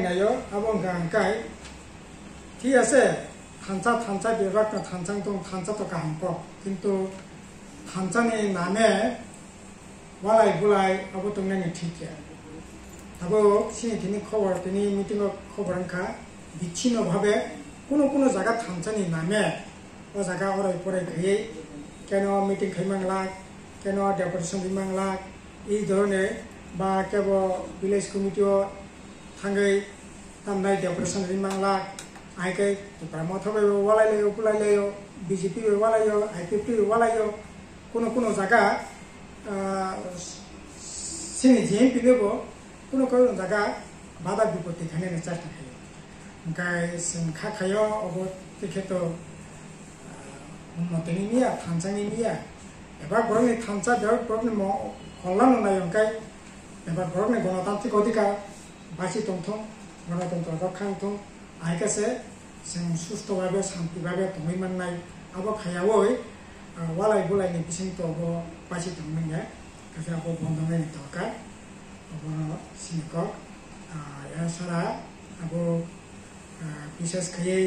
nayo abong gangkai ঠিক আছে থানচা বিভাগ না থানচাং দং থানচা তো কাহামক কিন্তু থানচানি নামে ওয়ালাই বুলাই আবো তংনানি ঠিক আবো সিনি খবর তিনি মিটিং খবর আনখা বিচ্ছিন্ন ভাবে কোনো জায়গা থানচানি নামে ও জায়গা অরাই পরে গিয়ে কেন মিটিং খাইমাংলা কেন ডেপুটেশন দিমাংলা এই ধরনের বা কেবল ভিলেজ কমিটিও থাঙ্গাই তামনাই ডেপুটেশন দিমাংলা आइके मथबे वालाइलायो बुलाइलायो बीजेपी वालायो आईपीपी वालायो कोनो जागा सिनि जेएमपी नेबो कोनो जागा बाधा विपत्ति खाने चेष्टा खायो ओंखाय जों खाखायो अब तेखेतो उन्नतिनि मिया थानसानि मिया एबा बरनि थानसा बेयाव बरनि कल्याण नाय ओंखाय एबा बरनि गणतान्त्रिक अधिकार बासि दंथं गणतन्त्र रक्षांथं आइकासे जों सुस्थभावे शान्तिभावे तंगैमाननाय आबो खायावै वालाय बुलायनि बिसिंतो आबो बासि दंमोनया कासे आबो बन्दनायनि दरकार आबो सिनिको एसारा आबो विशेष खायै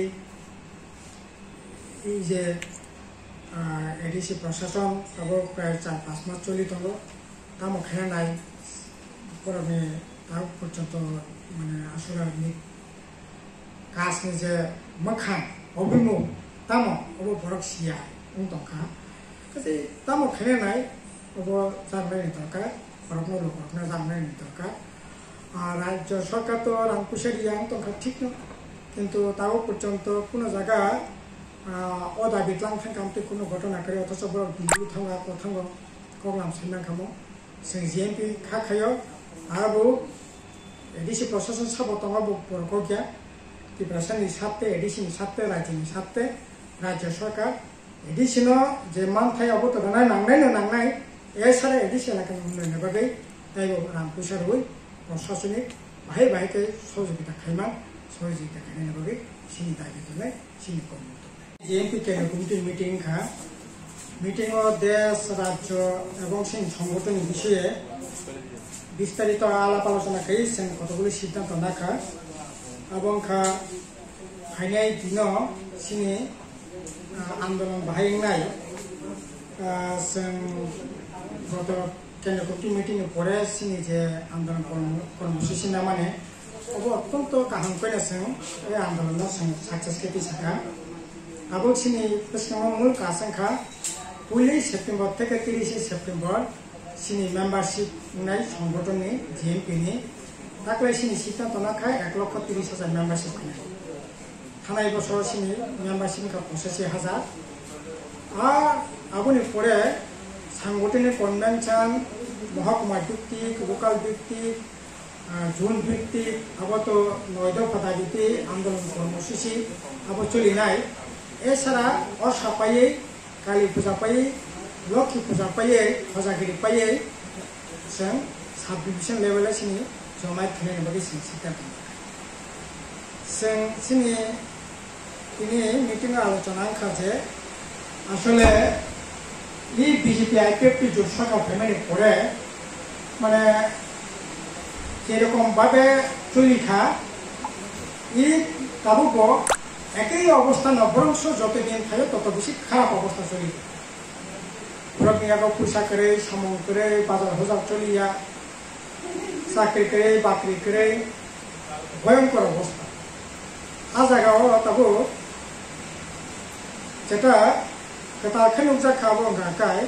এই যে এডিসি প্রশাসন আবো প্রায় 4-5 মাস চলি দङ তামो खाया नाय परमे दा पर्यन्त माने आसुरानि कासनि जे मखान अबिमु तामो अब बरक सिया उंतंखा कासे तामो खाया नाय अब जाननायनि दरकार बरकनो लोकनो जाननायनि दरकार राज्य सरकार तो रांपुसारिया उंतंखा ठीक न किन्तु ताও পর্যন্ত কোনো জায়গা অদাবি লাংথাं কামতে কোনো ঘটনা করে অথচ বড় দিল্লি থাঙ্গা কথাঙ্গ কগলাম সাইমান খামো जों जेएमपी खाखायो आबो एडिसि प्रशासन साबो दङबो बरको गया त्रिपुरानि साथे एडिसिनि साथे राज्यनि साथे राज्य सरकार एडिसिनो जे मानथायावबो तो नांनाय एसारा एडिसिना kan मोननो बागै दायबो रां फैसा रय प्रशासनिक बाहाय सहयोगिता खायमा सहयोगिता खायनो बागै सिनि दायबो दंनाय सिनि कमिटि जेएमपी केन्द्र कमिटि মিটিং দেশ রাজ্য এবং সেই সংগঠনের বিষয়ে বিস্তারিত আলাপ আলোচনা করে কতগুলি সিদ্ধান্ত রাখা এবং ফাইনাল দিন সিনি আন্দোলন বাহাইনাই গত কেন্দ্র কমিটি মিটিং পরে সিনি যে আন্দোলন কর্মসূচি না মানে অত্যন্ত কাহাম করে এই আন্দোলন সাকসেস খেতে থাকা আবো সিনি মূল কাসাংখা 1 सेप्टेम्बर থেকে 30 सेप्टेम्बर सिनी मेम्बारशिप नाय संगठननि जेएमपी नि दाख्लै सिनी सिद्धान्त नाखाय 1,30,000 मेम्बारशिप खानाय थानाय बছর सिनी मेम्बारशिप का 85,000 আর আবনি পরে সাংগঠনিক কনভেনশন মহকুমা ভিত্তিক লোকাল ভিত্তিক জোন ভিত্তিক আবত নয়দ পদাধিতি আন্দোলন কর্মসূচি আবো চলিনায় এছাড়া অসাপায়ে काली पूजा पाए लक्ष्मी पूजा पाए फजागिरि पाए जों साब डिभिजन लेभेल सिनि जमाय खानायनि बागै जों सिद्धान्त जों सिनि दिनै मिटिं आलोचना खाजे আসলে এই বিজেপি আইপিএফটি জোট সরকার ফেমানি পরে মানে যেরকম ভাবে চলিখা এই কাবুকো একই অবস্থা নবরংশ যতদিন থাকে তত বেশি খারাপ অবস্থা চলি পয়সা করে সামন করে বাজার হাজার চলিয়া চাকরি করে বাকরি করে ভয়ঙ্কর অবস্থা আ জায়গাও তাবো যেটা খেনুকজা খাবো গাকায়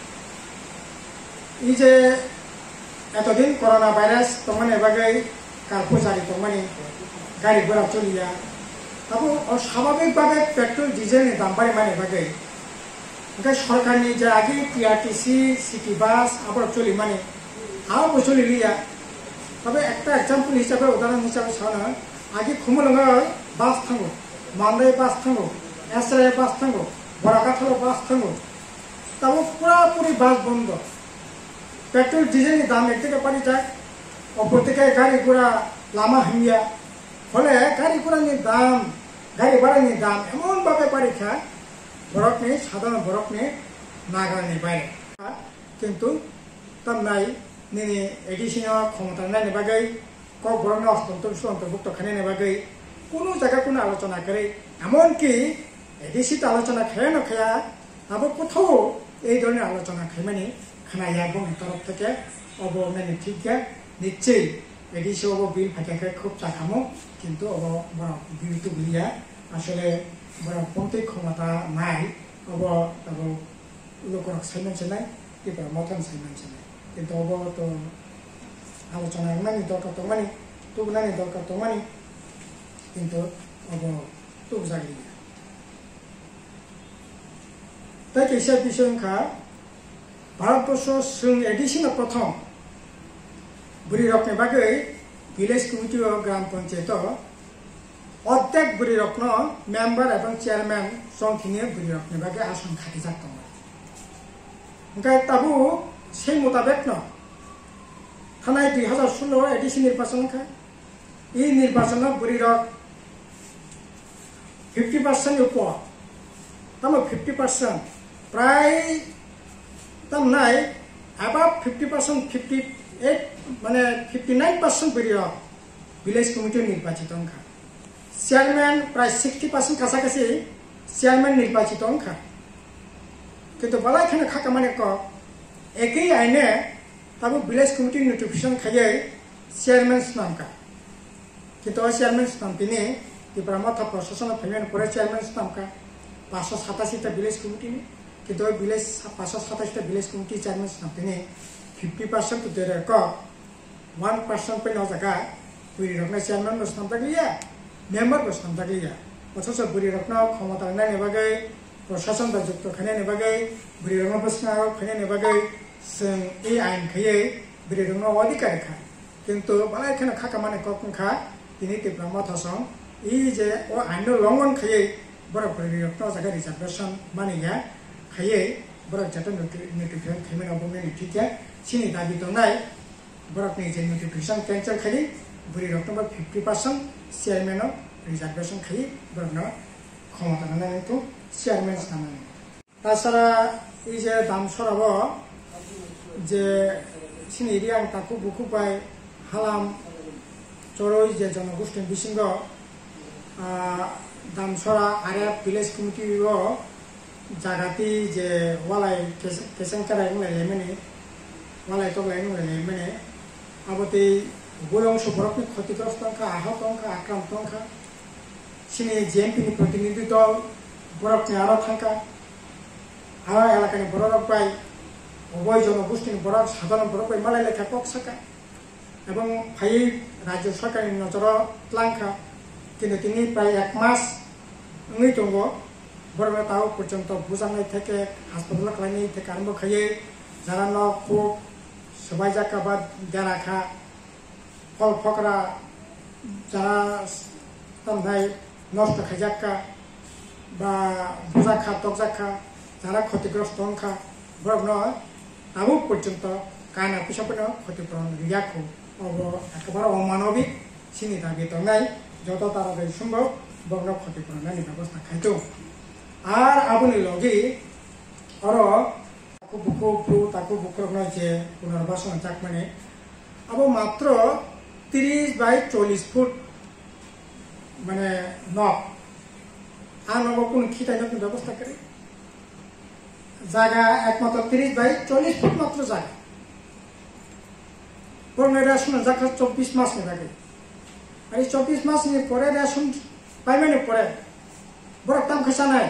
এই যে এতদিন করোনা ভাইরাস তোমানে বাগै কারফুজারি তোমানে গাড়ি ঘোড়া চলিয়া তারপর স্বাভাবিকভাবে পেট্রোল ডিজেলের দাম বাড়ি মানে বাগै ओंखाय सरकारनि जे आगे पिआरटीसी सिटी बास आबार चलि माने आबो चलिलिया तबे একটা एग्जांपल हिसाबै उदाहरण हिसाबै सानो आगे खुमलंगा बास थांगो मान्दाय बास थांगो एसराय बास थांगो बराकाथालो बास थांगो তাবো পুরোপুরি বাস বন্ধ পেট্রোল ডিজেলের দাম একদিকে বাড়ি যায় অপরদিকে গাড়ি ঘোড়া লামা হামিয়া ফলে গাড়ি ঘোড়ানি দাম গাড়ি ভাড়ানি দাম এমন ভাবে বাড়ি খায় বরফনি সাধারণ বরফনি নাগালনি বাইরে কিন্তু তার নাই নিনি এডিশনাল ক্ষমতা নাইনি বাগै কক বরং অন্তর্ভুক্ত খানে বাকি কোনো জায়গা কোনো আলোচনা করে এমনকি এডিসি আলোচনা খায় না খায়া আবার কোথাও এই ধরনের আলোচনা খাই মানে খানাইয়া গভর্নমেন্ট তরফ থেকে অব মানে ঠিক নিশ্চয়ই এডিসি অব বিল ফাটাকে খুব চাকামো কিন্তু অব বড় বিল তো বিলিয়া আসলে বড় পন্থী ক্ষমতা নাই অব তব লোকর সাইমেন্স নাই এবার মতন সাইমেন্স নাই কিন্তু অব তো আলোচনা মানে দরকার তো মানে তুবনানি দরকার তো মানে কিন্তু অব তুব জাগলি তাই কেসিয়া বিষয়খা ভারতবর্ষ जों एडिशन प्रथम बुरी रखने बागै विलेज कमिटी और ग्राम पंचायत अर्थेक बुरी रखन मेम्बर एवं चेयरमैन संखिनि बुरी रखने बागै आसन खाटी जातो ओंखाय ताबु সেই মোতাবেক ন थानाय 2016 एडिशन निर्वाचन खा এই নির্বাচন বুরি রক 50% উপর তাম 50% প্রায় तम नाय अबाव 50% 58 माने 59% बुरी रक विलेज कमिटी निर्वाचित अंखा चेयरमैन प्राय 60% काছাকাছি चेयरमैन निर्वाचित अंखा किंतु बालाय खाने खाका माने क एकई आइने ताबो विलेज कमिटी नोटिफिकेशन खायै चेयरमैन नाम का किंतु चेयरमैन नाम तिनी इब्राहिम था प्रशासन फेमेन परे चेयरमैन नाम का 587 टा विलेज कमिटी ने কিন্তু विलेज 527 विलेज कमिटी चेयरमैन नामते 50% दे रे क 1% पे न जगह बुरी रखना चेयरमैन बस नाम तकलिया मेंबर बस नाम तकलिया अथच बुरी रखना क्षमता नै नेबागै प्रशासन दाजुक्त खाने नेबागै बुरी रखना बस ना खाने नेबागै जों ए आइन खयै बुरी रखना अधिकार खा किंतु बालाय खाना खाका माने कखा तिनि तिब्रा माथासं ई जे ओ आइन लंघन खयै बरा बुरी रखना जगह रिजर्वेशन मानिया खाये बरक जाते नोटिफिकेशन खाइमेन अब मैं ठीक है सिनी दाबी तो नाय बरक ने जे नोटिफिकेशन कैंसिल खाली बुरी रखना 50% चेयरमैन रिजर्वेशन खाई बरक न क्षमता ना तो चेयरमैन नाम ताछाड़ा এই যে দাম সরাব যে সিনি এরিয়া তাকু বুকুপাই হালাম চরই যে জনগোষ্ঠী বিসিঙ্গ দাম সরা আরে ভিলেজ কমিটি जागाती जे वालाय केसें कराय लेमने वालाय तो लेमने आबते गोयंश बरकनि क्षतिग्रस्त अंका आहत अंका आक्रांत अंका सिनी जेएमपी नि प्रतिनिधि दल बरकनि आरो थांका आरो एलाकानि बरक बाय अबय जनगोष्ठीनि बरक साधारण बरक बाय मालाय लेखा कक्साका एवं फाइ राज्य सरकारनि नजर लांखा किन्तु तिनि प्राय 1 मास ओंगै दङ बरं ताव पर्यंत बुजानाय থেকে হাসপাতাল খালাইনাय থেকে আরম্ভ খাইয়ে যারা ন খুব সবাই জাকা বা দেরাখা কল ফকরা যারা তামনাই নষ্ট খাইজাকা বা বুজাখা তকজাখা যারা ক্ষতিগ্রস্ত অংখা বরং ন তাও পর্যন্ত কানা পিছপন ক্ষতিপূরণ রিয়াখো অব একেবারে অমানবিক সিনি দাবি দংনাই যত তাড়াতাড়ি সম্ভব বরং ক্ষতিপূরণের ব্যবস্থা খাইতো আর আপনি লগে আর তাকু বুকু তাকু বুকরকনা যে পুনর্বাসন চাক মানে আব মাত্র 30 বাই 40 ফুট মানে নক আর নব কোন খিটাই নতুন ব্যবস্থা করে জায়গা একমাত্র 30 বাই 40 ফুট মাত্র জায়গা বরং রেশন জায়গা 24 মাস লাগে আর এই 24 মাস নিয়ে পরে রেশন পাইমেনে পরে বড় দাম খাসা নাই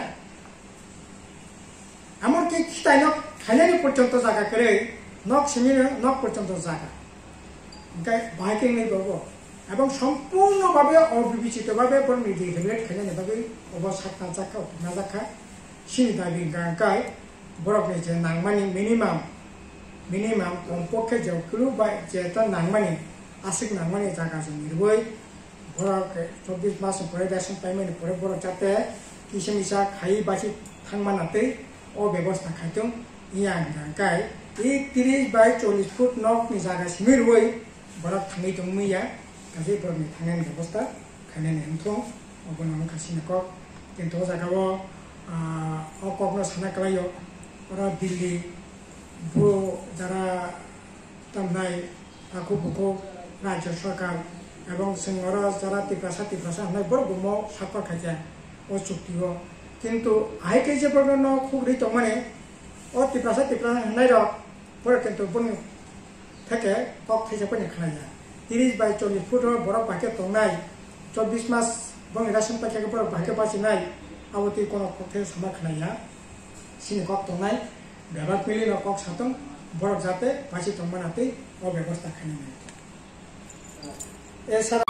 এমনকি খিটাইনক খাইনানি পর্যন্ত জায়গা করে নক সিমির নক পর্যন্ত জায়গা ওকে বাইকিং নেই বাবু এবং সম্পূর্ণভাবে অবিবেচিতভাবে বরং রেগুলেট খাইনানিভাবে অবস্থা জায়গা না জায়গা সিনি দাবি গাঙ্কায় বরফনি যে নাংমানি মিনিমাম কমপক্ষে জৌকুলু বা যেটা নাংমানি আশিক নাংমানি জায়গা जों নির্বই বরক 24 মাস পরে রেশন পাইমেনি পরে বরক যাতে কিসে মিসা খাই বাসি থাংমানাতে ও ব্যবস্থা খাইতং ইয়াং গাঙ্কায় এই 30 বাই 40 ফুট নকনি জায়গা সিমিরবই বরক থাঙै দंमैया गासै बरकनि थांनायनि ব্যবস্থা खायनायनि एंथं अबनाम खासिनक किन्तु जागाव अकगनो साना कलायो ओरा दिल्ली बो जारा तामनाय ताकु बुको राज्य सरकार এবং সিংহর যারা টিপ্রাসা হামনাই বড় গুমো সাক্ষর খাইছে ও চুক্তিও কিন্তু আইকে যে পর্যন্ত খুব রিত মানে ও টিপ্রাসা হামনাই রক পরে কিন্তু বন থেকে কক থেকে পরে খাই যায় 30 বাই 40 ফুট বড় পাকে তংনাই 24 মাস বং রাশন পাকে বড় পাকে পাছি নাই আবতি কোন কক থেকে সামা খাইয়া সিনি কক তংনাই ব্যবহার মিলি কক সাতং বড় যাতে পাছি তংমানাতে ও ব্যবস্থা খাই নাই এছাড়া